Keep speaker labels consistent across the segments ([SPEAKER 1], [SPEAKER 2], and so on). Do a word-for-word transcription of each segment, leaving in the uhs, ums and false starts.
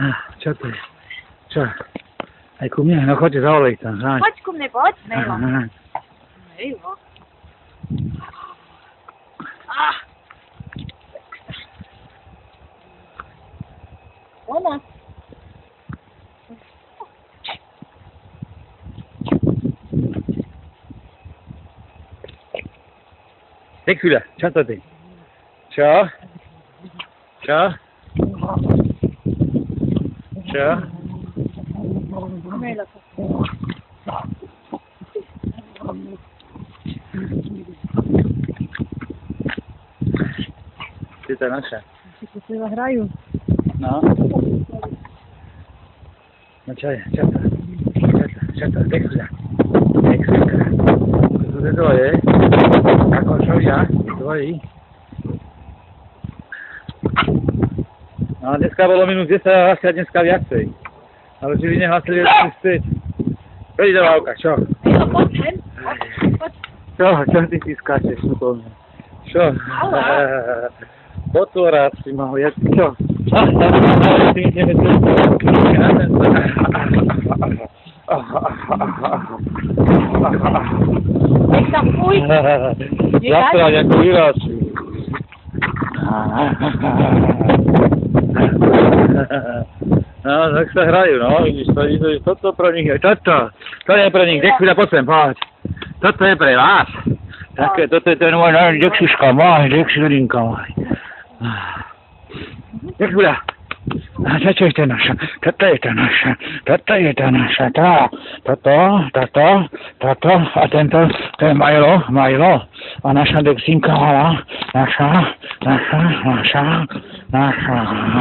[SPEAKER 1] Čo to je? Čo? Aj ku mne? No choďte, zavolej tam.
[SPEAKER 2] Poď ku mne, poď. Nejlo. Nejlo. Ah. Ona.
[SPEAKER 1] Dej chvíľa, čo to ty? Čo? Čo? Čo?
[SPEAKER 2] Nejlo to.
[SPEAKER 1] Ty to naša.
[SPEAKER 2] Si to seba hrajú.
[SPEAKER 1] No. No čo je? Čo to? Čo to? Čo to? Dej chvíľa. Dej chvíľka. To je tvoje. Ako čo ja? Tvoji. No dneska bolo minus desať a hlasia dneska viacej. Ale či vy nehlasili viacej späť. Poď do Vávka, čo?
[SPEAKER 2] Nejlo, poď sem. Poď.
[SPEAKER 1] Čo? Čo ty si skáčeš tu po mne? Čo? Potvorát si mal, ja čo? Ty ideme tu.
[SPEAKER 2] Nech sa fuj.
[SPEAKER 1] Zastrať ako vyráči. No, tak sa hrajú, no, vidíš, to, to, toto pre nich je, toto, to je pre nich, nech chvíľa poď sem, poď. Toto je pre vás. Také, toto je ten môj náš Dexiška, môj, Dexidrinka, môj. Nech chvíľa. A toto je tá naša, toto je tá naša, toto je tá naša, tá, toto, toto, toto, a tento, to je Majlo, Majlo, a naša Dexinka, naša, naša, naša, naša,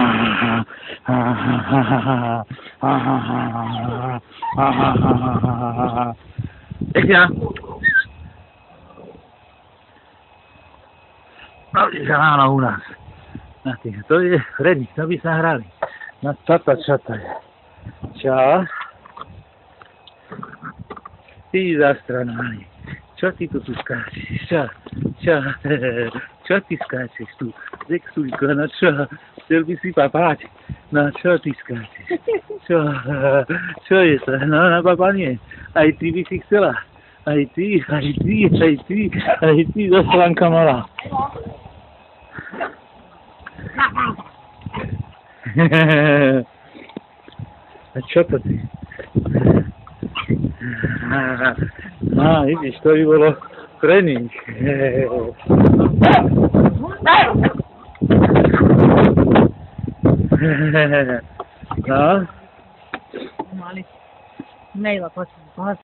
[SPEAKER 1] Pekňa. No, že ráno u nás. Na tých, to je Freddy, to by sa hrali. No toto, čo to je? Čo? Ty zastrananý. Čo ty tu tu skáčeš? Čo? Čo? Čo ty skáčeš tu? Dexulko, no čo? Chcel by si papať? No čo ty skáčeš? Čo? Čo je to? No na papa nie. Aj ty by si chcela. Aj ty, aj ty, aj ty, aj ty, zaslanka malá. A čo to ty? No, vidíš, to by bolo pre nich. No?
[SPEAKER 2] Mali. Nejlo, poď.